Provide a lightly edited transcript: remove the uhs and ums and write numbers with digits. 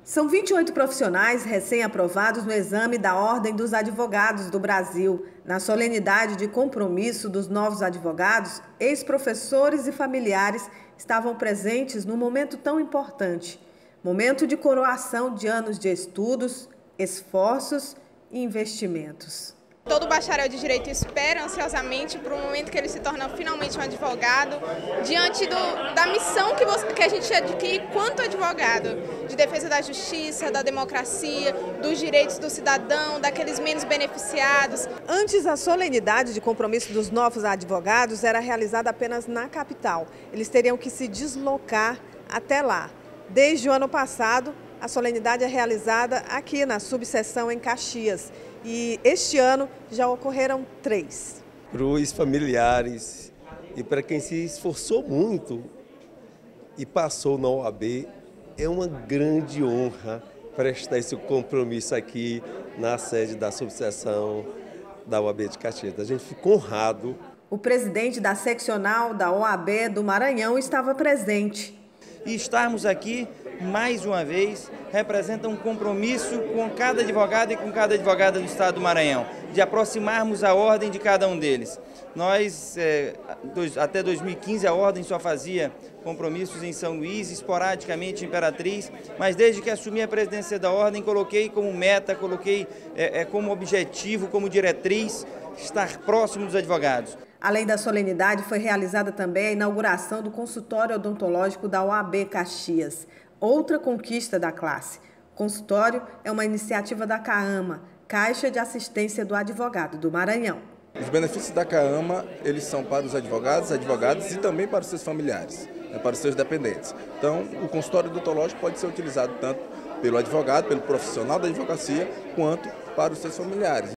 São 28 profissionais recém-aprovados no exame da Ordem dos Advogados do Brasil. Na solenidade de compromisso dos novos advogados, ex-professores e familiares estavam presentes num momento tão importante. Momento de coroação de anos de estudos, esforços e investimentos. Todo bacharel de Direito espera ansiosamente para o momento que ele se torna finalmente um advogado, diante da missão que a gente adquire quanto advogado, de defesa da justiça, da democracia, dos direitos do cidadão, daqueles menos beneficiados. Antes, a solenidade de compromisso dos novos advogados era realizada apenas na capital. Eles teriam que se deslocar até lá. Desde o ano passado, a solenidade é realizada aqui na subseção em Caxias. E este ano já ocorreram 3. Para os familiares e para quem se esforçou muito e passou na OAB, é uma grande honra prestar esse compromisso aqui na sede da subseção da OAB de Caxias. A gente ficou honrado. O presidente da seccional da OAB do Maranhão estava presente. E estarmos aqui, mais uma vez, representa um compromisso com cada advogado e com cada advogada do Estado do Maranhão, de aproximarmos a ordem de cada um deles. Nós, até 2015, a ordem só fazia compromissos em São Luís, esporadicamente em Imperatriz, mas desde que assumi a presidência da ordem, coloquei como meta, coloquei como objetivo, como diretriz, estar próximo dos advogados. Além da solenidade, foi realizada também a inauguração do consultório odontológico da OAB Caxias, outra conquista da classe. O consultório é uma iniciativa da CAAMA, Caixa de Assistência do Advogado do Maranhão. Os benefícios da CAAMA, eles são para os advogados e também para os seus familiares, para os seus dependentes. Então, o consultório odontológico pode ser utilizado tanto pelo advogado, pelo profissional da advocacia, quanto para os seus familiares.